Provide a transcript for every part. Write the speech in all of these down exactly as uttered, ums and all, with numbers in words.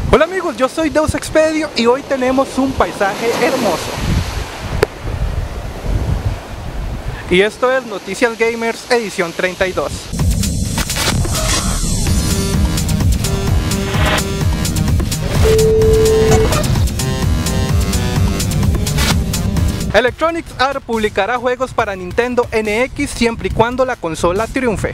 Hola amigos, yo soy Deus Expedio y hoy tenemos un paisaje hermoso. Y esto es Noticias Gamers edición treinta y dos. Electronic Arts publicará juegos para Nintendo N X siempre y cuando la consola triunfe.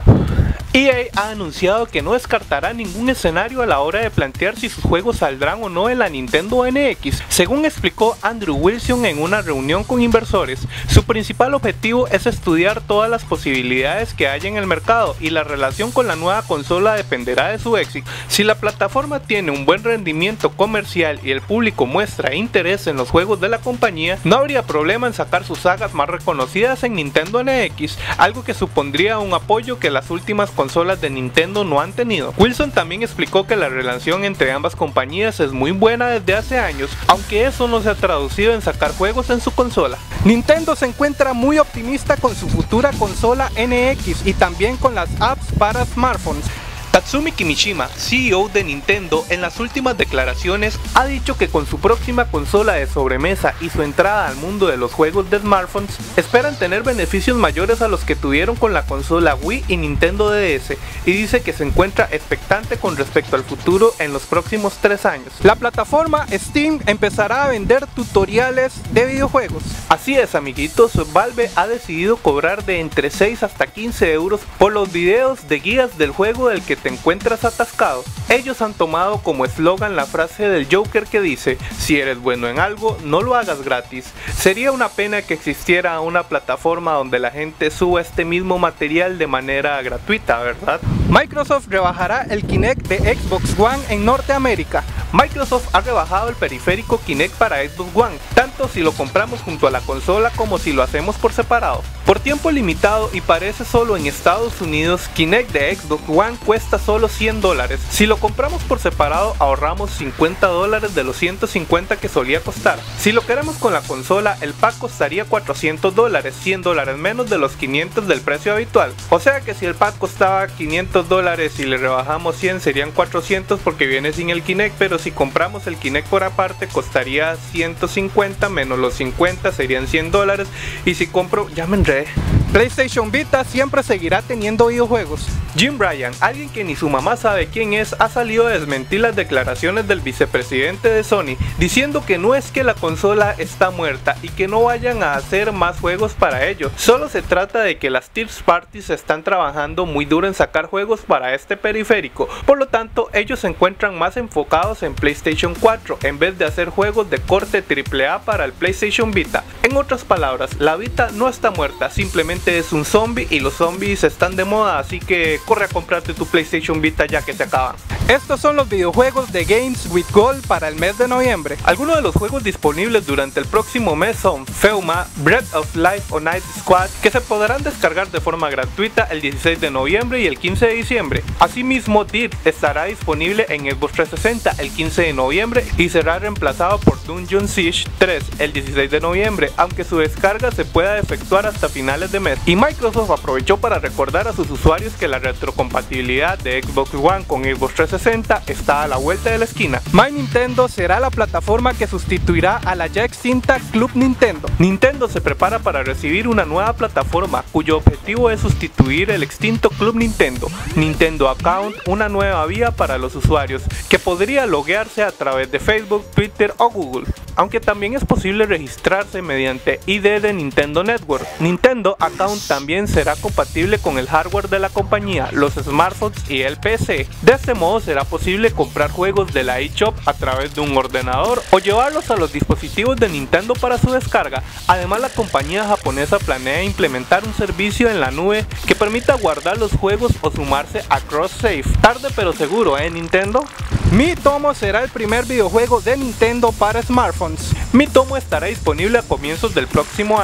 E A ha anunciado que no descartará ningún escenario a la hora de plantear si sus juegos saldrán o no en la Nintendo N X. Según explicó Andrew Wilson en una reunión con inversores, su principal objetivo es estudiar todas las posibilidades que hay en el mercado y la relación con la nueva consola dependerá de su éxito. Si la plataforma tiene un buen rendimiento comercial y el público muestra interés en los juegos de la compañía, no habría problema en sacar sus sagas más reconocidas en Nintendo N X, algo que supondría un apoyo que las últimas consolas consolas de Nintendo no han tenido. Wilson también explicó que la relación entre ambas compañías es muy buena desde hace años, aunque eso no se ha traducido en sacar juegos en su consola. Nintendo se encuentra muy optimista con su futura consola N X y también con las apps para smartphones. Tatsumi Kimishima, C E O de Nintendo, en las últimas declaraciones ha dicho que con su próxima consola de sobremesa y su entrada al mundo de los juegos de smartphones, esperan tener beneficios mayores a los que tuvieron con la consola Wii y Nintendo D S, y dice que se encuentra expectante con respecto al futuro en los próximos tres años. La plataforma Steam empezará a vender tutoriales de videojuegos. Así es, amiguitos, Valve ha decidido cobrar de entre seis hasta quince euros por los videos de guías del juego del que te encuentras atascado. Ellos han tomado como eslogan la frase del Joker que dice: si eres bueno en algo, no lo hagas gratis. Sería una pena que existiera una plataforma donde la gente suba este mismo material de manera gratuita, ¿verdad? Microsoft rebajará el Kinect de Xbox One en Norteamérica. Microsoft ha rebajado el periférico Kinect para Xbox One, tanto si lo compramos junto a la consola como si lo hacemos por separado. Por tiempo limitado y parece solo en Estados Unidos, Kinect de Xbox One cuesta solo cien dólares. Si lo compramos por separado ahorramos cincuenta dólares de los ciento cincuenta que solía costar. Si lo queremos con la consola, el pack costaría cuatrocientos dólares, cien dólares menos de los quinientos del precio habitual. O sea que si el pack costaba quinientos dólares y le rebajamos cien serían cuatrocientos porque viene sin el Kinect, pero si compramos el Kinect por aparte costaría ciento cincuenta menos los cincuenta serían cien dólares, y si compro, ya me enredé. PlayStation Vita siempre seguirá teniendo videojuegos. Jim Ryan, alguien que ni su mamá sabe quién es, ha salido a desmentir las declaraciones del vicepresidente de Sony, diciendo que no es que la consola está muerta y que no vayan a hacer más juegos para ello. Solo se trata de que las third parties están trabajando muy duro en sacar juegos para este periférico, por lo tanto ellos se encuentran más enfocados en PlayStation cuatro en vez de hacer juegos de corte triple A para el PlayStation Vita. En otras palabras, la Vita no está muerta, simplemente es un zombie y los zombies están de moda, así que corre a comprarte tu PlayStation Vita ya que se acaban. Estos son los videojuegos de Games with Gold para el mes de noviembre. Algunos de los juegos disponibles durante el próximo mes son Feuma, Breath of Life o Night Squad, que se podrán descargar de forma gratuita el dieciséis de noviembre y el quince de diciembre. Asimismo, Dirt estará disponible en Xbox trescientos sesenta el quince de noviembre y será reemplazado por Dungeon Siege tres el dieciséis de noviembre, aunque su descarga se pueda efectuar hasta finales de mes. Y Microsoft aprovechó para recordar a sus usuarios que la retrocompatibilidad de Xbox One con Xbox trescientos sesenta está a la vuelta de la esquina. My Nintendo será la plataforma que sustituirá a la ya extinta Club Nintendo. Nintendo se prepara para recibir una nueva plataforma cuyo objetivo es sustituir el extinto Club Nintendo, Nintendo Account, una nueva vía para los usuarios que podría loguearse a través de Facebook, Twitter o Google, aunque también es posible registrarse mediante I D de Nintendo Network. Nintendo Account también será compatible con el hardware de la compañía, los smartphones y el P C. De este modo será posible comprar juegos de la eShop a través de un ordenador o llevarlos a los dispositivos de Nintendo para su descarga. Además, la compañía japonesa planea implementar un servicio en la nube que permita guardar los juegos o sumarse a cross-save. Tarde pero seguro, ¿eh, Nintendo? Miitomo será el primer videojuego de Nintendo para smartphones. Miitomo estará disponible a comienzos del próximo año.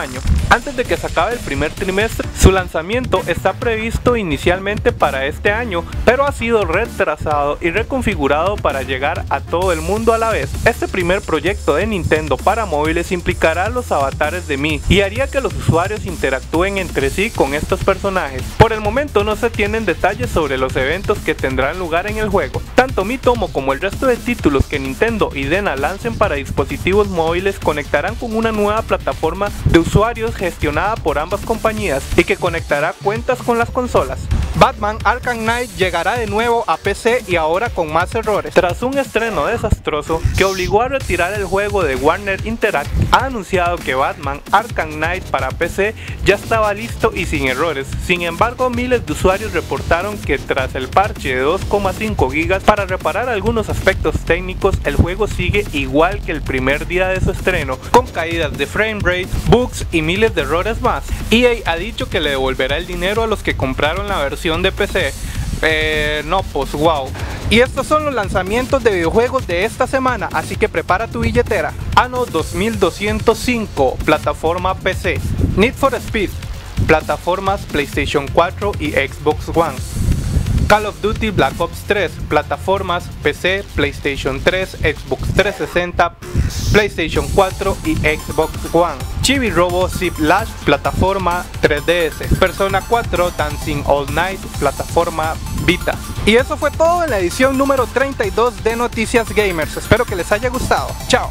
antes de que se acabe el primer trimestre. Su lanzamiento está previsto inicialmente para este año, pero ha sido retrasado y reconfigurado para llegar a todo el mundo a la vez. Este primer proyecto de Nintendo para móviles implicará los avatares de Mii y haría que los usuarios interactúen entre sí con estos personajes. Por el momento no se tienen detalles sobre los eventos que tendrán lugar en el juego. Tanto Miitomo como el resto de títulos que Nintendo y DeNA lancen para dispositivos móviles conectarán con una nueva plataforma de usuarios gestionada por ambas compañías y que conectará cuentas con las consolas. Batman Arkham Knight llegará de nuevo a P C y ahora con más errores. Tras un estreno desastroso que obligó a retirar el juego de Warner Interactive, ha anunciado que Batman Arkham Knight para P C ya estaba listo y sin errores. Sin embargo, miles de usuarios reportaron que tras el parche de dos coma cinco gigas para reparar algunos aspectos técnicos, el juego sigue igual que el primer día de su estreno, con caídas de frame rate, bugs y miles de errores más. E A ha dicho que le devolverá el dinero a los que compraron la versión de P C. Eh, no, pues wow. Y estos son los lanzamientos de videojuegos de esta semana, así que prepara tu billetera. Anno dos mil doscientos cinco, plataforma P C. Need for Speed, plataformas PlayStation cuatro y Xbox One. Call of Duty Black Ops tres, plataformas P C, PlayStation tres, Xbox trescientos sesenta, PlayStation cuatro y Xbox One. Chibi Robo Zip Lash, plataforma tres D S. Persona cuatro Dancing All Night, plataforma Vita. Y eso fue todo en la edición número treinta y dos de Noticias Gamers. Espero que les haya gustado. Chao.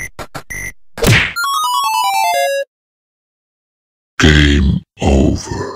Game over.